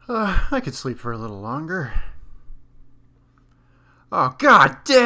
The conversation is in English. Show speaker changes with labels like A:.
A: I could sleep for a little longer. Oh, god damn!